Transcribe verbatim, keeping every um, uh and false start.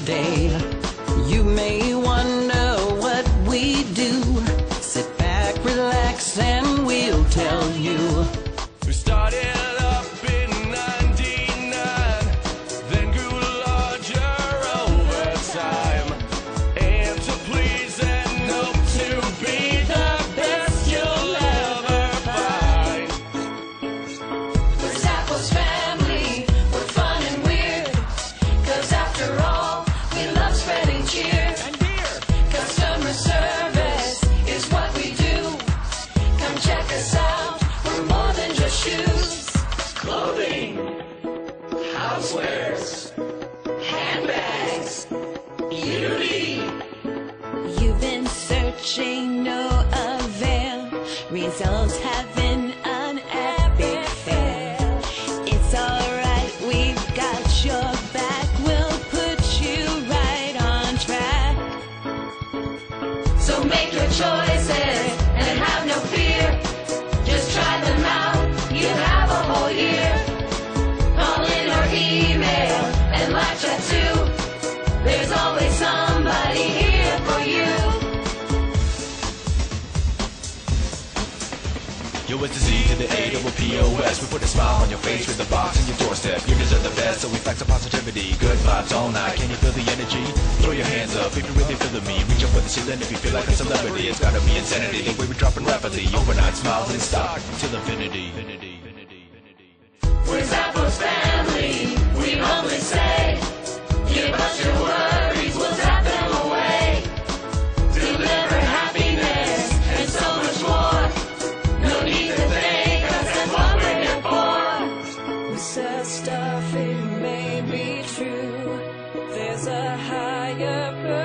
day. You may wonder what we do. Sit back, relax, and we'll tell you. We started up in ninety-nine, then grew larger over time. Aim to please and hope to be the best you'll ever find. We're Zappos family, we're fun and weird, 'cause after all, we love spreading cheer. And beer. Customer service is what we do. Come check us out, we're more than just shoes. Clothing, housewares, handbags, beauty. You've been searching, no avail. Results have been an epic fail. It's alright, we've got your back. We'll put you right on track. So make your choices and have no fear. Just try them out, you have a whole year. Call in or email and live chat too. There's always somebody here for you. Yo, it's the Z to the A double P O S. We put a smile on your face with the box on your doorstep. You deserve the best, so we flex on positivity. Good vibes all night, can you feel the energy? Throw your hands up if you really feeling me. Reach up for the ceiling if you feel like a celebrity. It's gotta be insanity, the way we're dropping rapidly. Overnight smiles in stock till infinity. We're Zappos family, we humbly say, give us your worries, we'll zap them away. Deliver happiness and so much more. No need to thank us, that's what we're here for. We said stuff, it may be true. There's a higher purpose.